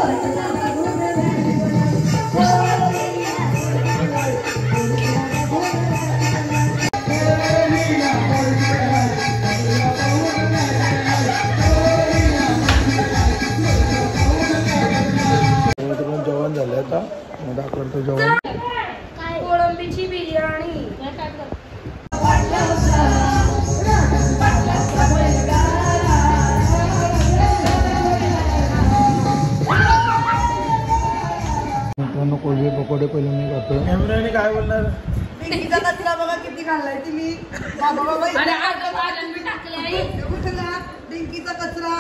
जेवण झालं आता मग दाखवतो जेवण कोळंबीची बिर्याणी मित्रांनो कोळंबी पकोडे पहिले मी खातो एमराने काय बोलणार डिंकीचा कचरा बघा किती घाललाय तुम्ही बाबा बाबा डिंकीचा कचरा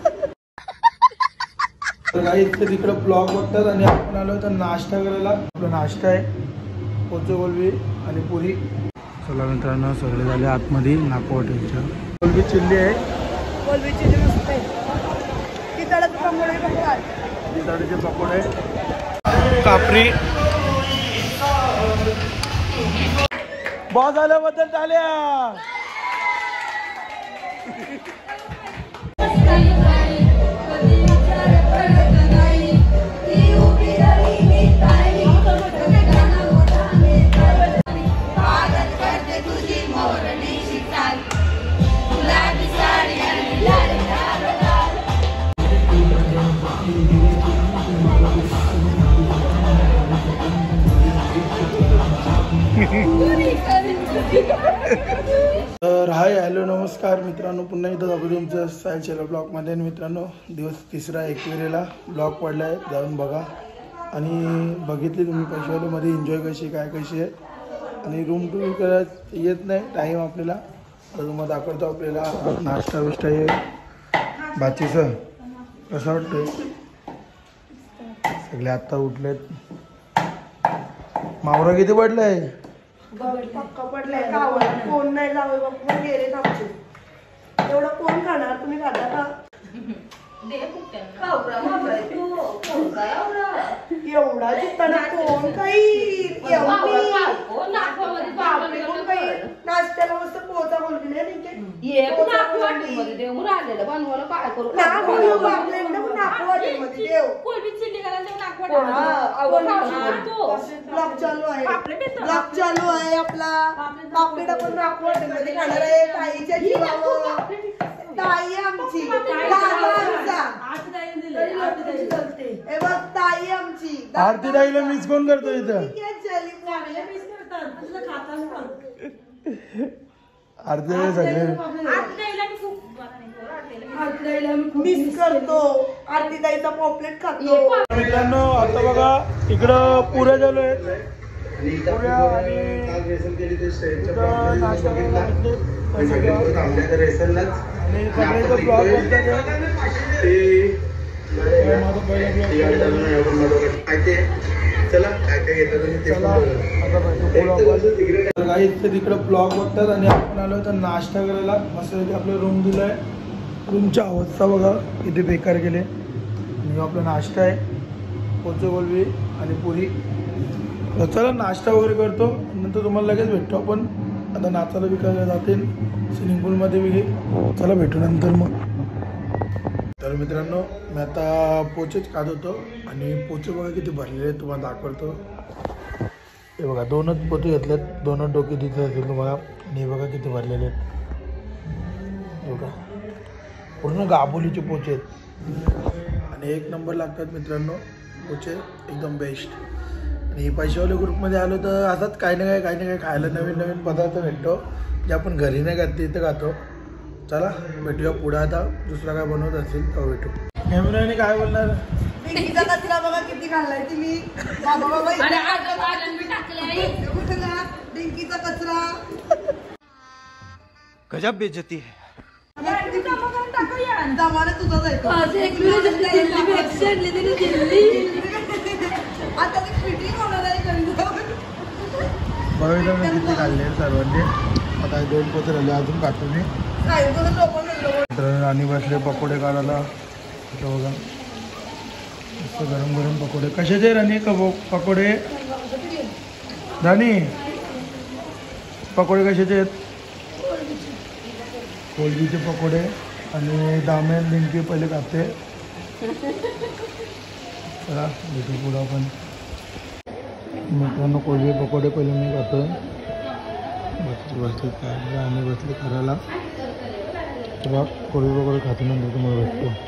काही तिकडे ब्लॉग बघतात आणि आपण आलो तर नाश्ता करायला आपला नाश्ता आहे पोचे कोलबी आणि पुरी चला मित्रांनो सगळे झाले आतमध्ये नाको हॉटेलच्या कोलबी चिल्ली आहे कोलबी चिल्ली मस्त आहे तिथाडीचे पकोडे कापरी बॉस आल्याबद्दल टाळ्या तर हाय हॅलो नमस्कार मित्रांनो पुन्हा एकदा दाखवतो तुमचं सायल चॅनल ब्लॉगमध्ये आणि मित्रांनो दिवस तिसरा एकविरेला ब्लॉग पडला आहे जाऊन बघा आणि बघितली तुम्ही पैशावाल्यामध्ये एन्जॉय कशी काय कशी आहे आणि रूम टूर करत येत नाही टाईम आपल्याला तर मग दाखवतो आपल्याला नाश्ता बिष्टा आहे बाचीचं कसं वाटतंय सगळे आत्ता उठलेत मावरा किती पडलं आहे पक्का पडलाय गावाला कोण नाही जावे बाबा गेले आमचे एवढं कोण खाणार तुम्ही खाता का एवढा जिताना कोण काही नाश्त्याला मस्त पोचा बोलली ब्लॉग चालू आहे आपला पापलेट आपण नागपूर हॉटेलमध्ये खाणार आहे ताईच्या जीवावर ताई आमची ताई आमची आरती ताईला मिस कोण करतो इथं आरती सगळे मिस करतो आरती ताईचा पॉपलेट खातो मित्रांनो आता बघा इकडं पुऱ्या झालो आहेत पुऱ्या आणि तिकडं ब्लॉग बघतात आणि आपण आलो तर नाश्ता करायला मस्त आपलं रूम दिलं आहे रूमच्या अवस्था बघा किती बेकार गेले आणि आपला नाश्ता आहे पोचे कोलबी आणि पुरी चला नाश्ता वगैरे करतो नंतर तुम्हाला लगेच भेटतो आपण आता नाचायला विकायला जातील स्विमिंग पूलमध्ये वगैरे चला भेटू नंतर मग तर मित्रांनो मी आता पोचेच खात होतो आणि पोचे बघा किती भरलेले आहेत तुम्हाला दाखवतो हे बघा दोनच पोते घेतलेत दोनच डोके तिथे असेल तुम्हाला आणि हे बघा किती भरलेले आहेत बघा पूर्ण गाबोलीचे पोचे आहेत आणि एक नंबर लागतात मित्रांनो पोचे एकदम बेस्ट आणि पैशावाले ग्रुपमध्ये आलो तर असंच काही ना काही खायला नवीन नवीन पदार्थ भेटतो जे आपण घरी नाही खात तिथं खातो चला भेटूया पुढे आता दुसरा काय बनवत असेल तर भेटू कॅमेराने काय बोलणार डिंकीचा कचरा बघा किती घाललाय तुम्ही बाबा बाबा डिंकीचा कचरा गजब बेइज्जती है जमाना तुझाच आहे आता ती फिटिंग होणार आहे बरोबर मी किती खाल्ले सर्वांनी आता 2 पोते राहिले अजून खातो मी राणी बसले पकोडे काढायला इथं बघा मस्त गरम गरम पकोडे कशाचे राणी पकोडे राणी पकोडे कशाचे आहेत कोलबीचे पकोडे आणि दामे लिंकी पहिले खाते चला भेटू पुढं आपण. मित्रांनो कोळी पकोडे पहिले मी करतोय. बसले काय आम्ही बसले करायला. तेव्हा कोळी पकोडे खातो नंतर तुम्हाला भेटतो.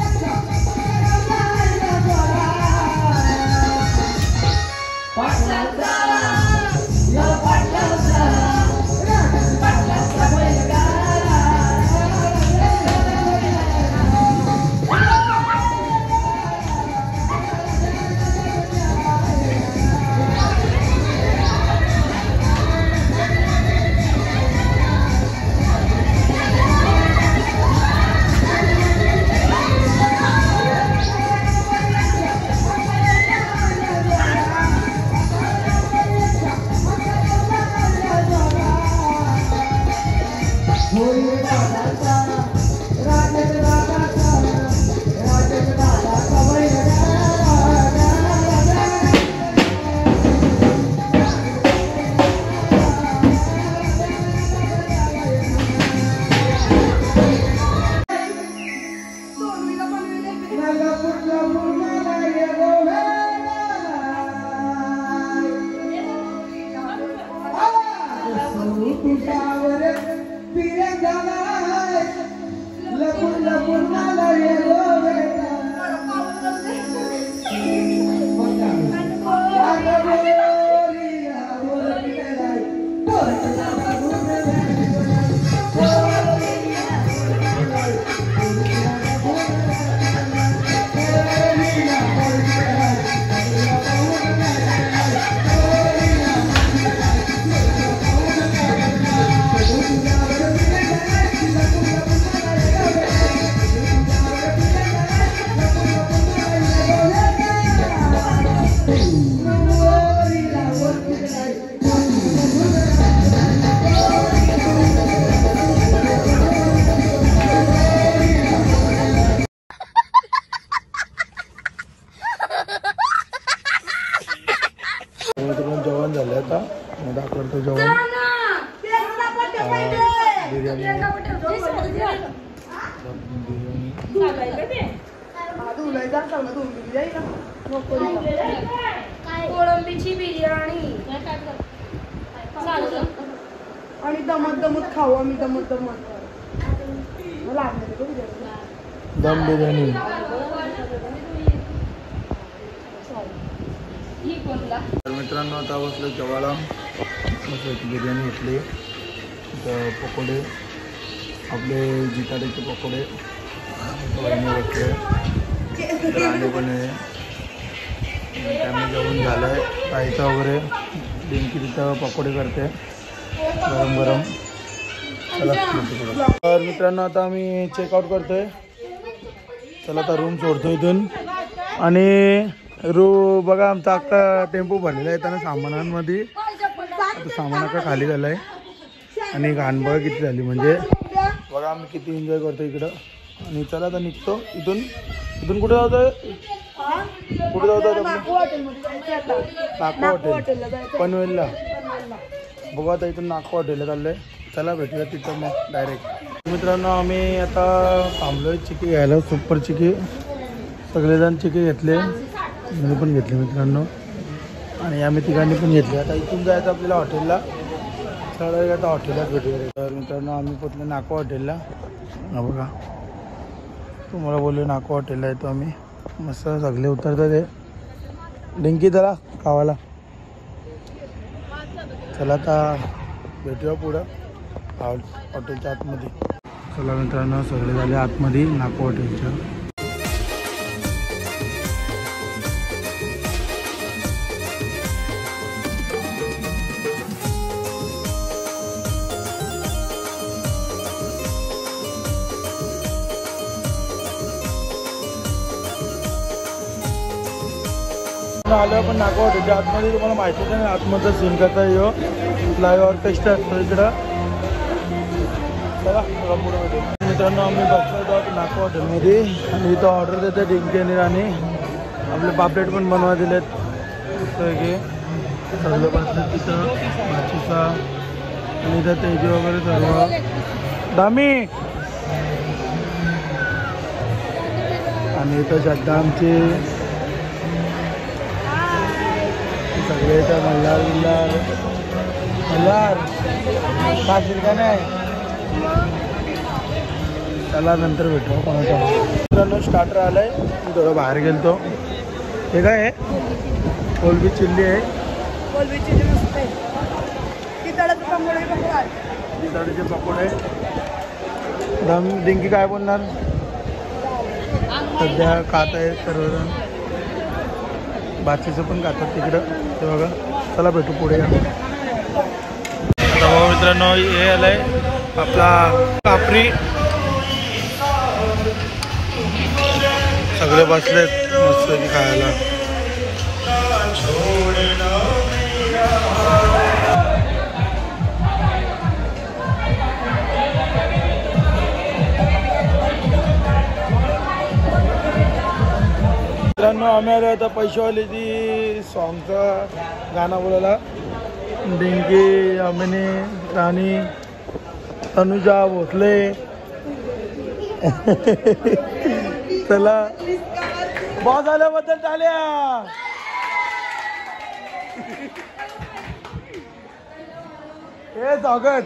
जेवण झालं आता दाखवतो जेवण. कोळंबीची बिर्याणी आणि दमत खाऊ आम्ही दमत दम बिर्याणी. मित्रांनो आता बसलो जेवायला. मस्त बिर्याणी घेतली. तर पकोडे आपले जिताड्याचे पकोडे बसले. राणी पण आहे. त्यामुळे जेवण झालं आहे. रायता वगैरे डिंकी तिथं पकोडे करते गरम गरम. चला तर मित्रांनो आता आम्ही चेकआउट करतोय. चला आता रूम सोडतो इथून. आणि बघा आमचा अख्खा टेम्पो भरलेला आहे त्यांना सामानांमध्ये. आता सामान अख्खा खाली झालं आहे. आणि घाण बघा किती झाली. म्हणजे बघा आम्ही किती एन्जॉय करतो इकडं. आणि चला आता निघतो इथून. इथून कुठे जातोय? कुठे जातो? नाको हॉटेल पनवेलला. बघा आता इथून नाको हॉटेलला चाललंय. चला भेटूया तिथं मग डायरेक्ट. मित्रांनो आम्ही आता थांबलोय चिकी घ्यायला. सुपर चिकी. सगळेजण चिकी घेतले. मी पण घेतले मित्रांनो. आणि आम्ही तिघांनी पण घेतले. आता इथून जायचं आपल्याला हॉटेलला. चला आता हॉटेललाच भेटूया. तर मित्रांनो आम्ही पोचलो नाको हॉटेलला. हा बघा तुम्हाला बोललो नाको हॉटेलला येतो आम्ही. मस्त सगळे उतरतात ते. डिंकी चला खावायला. चला आता भेटूया पुढं हॉटेलच्या आतमध्ये. चला मित्रांनो सगळे झाले आतमध्ये नाको हॉटेलच्या. आलो आपण नाको हॉटेलच्या आतमध्ये. तुम्हाला माहिती आहे ना आतमधला सीन करता येऊ फ्लायओव्हर टेस्ट असतो इकडं. चला पुढे मित्रांनो आम्ही बघतो आहोत नाको हॉटेलमध्ये. आणि इथं ऑर्डर देते डिंकी आणि राणी. आपले पापलेट पण बनवा दिलेत. सगळं बसलं तिथं भाजीचा. आणि इथं तेजी वगैरे सर्व दामी. आणि इथं श्रद्धा आमची सगळे तर मल्हार मल्हार खाशील का नाही? त्याला नंतर भेटू कोणाच्या मित्रांनो. स्टार्टर आलाय, मी थोडं बाहेर गेलतो. हे काय आहे? कोलबी चिल्ली आहे. कोलबी चिल्ली मस्त आहे. तिथाडीचे पकोडे. दम डिंकी काय बोलणार? सध्या खात आहे सर्वजण. बाकीचं पण खातात तिकडं, ते बघा. चला भेटू पुढे. आता भाऊ मित्रांनो हे आलंय आपला कापरी. सगळे बसलेत मस्त खायला. मित्रांनो आम्ही आलो आता पैशावालीची सॉंगचा गाणं बोलायला. डिंकी, अमिनी, राणी, तनुजा, भोसले. चला बॉस आल्याबद्दल टाळ्या. हे स्वागत.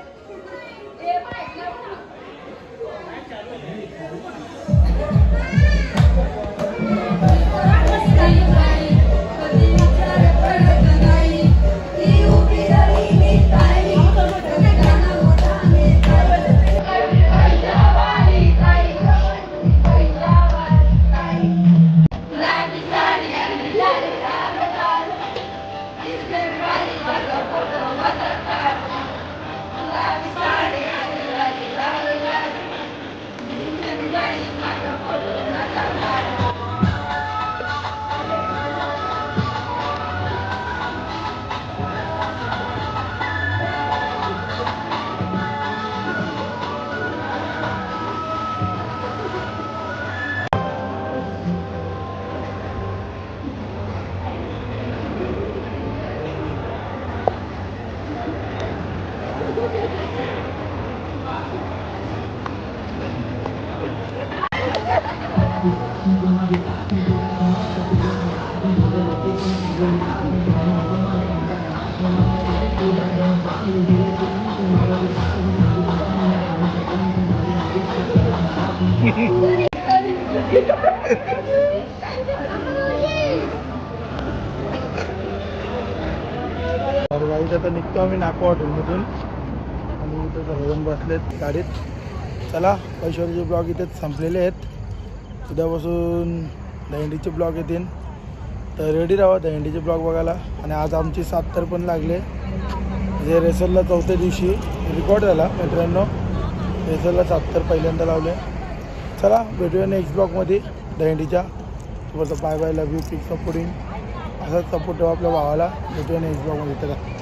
गाडीत आता निघतो आम्ही नाको हॉटेलमधून आणि इथं सर्वजण बसलेत गाडीत. चला पैशावरचे ब्लॉग इथेच संपलेले आहेत. उद्यापासून दहीहंडीचे ब्लॉग येतील, तर रेडी राहा दहीहंडीचे ब्लॉग बघायला. आणि आज आमची 7 तर पण लागले. जे रेसलला 4थ्या दिवशी रेकॉर्ड झाला मित्रांनो. रेसलला 7 तर पहिल्यांदा लावले. चला भेटूया नेक्स्ट ब्लॉगमध्ये दहीहंडीच्या. तुम्हाला bye bye, love you, keep supporting. असाच सपोर्ट ठेवा आपल्या भावाला. भेटूया नेक्स्ट ब्लॉगमध्ये. चला.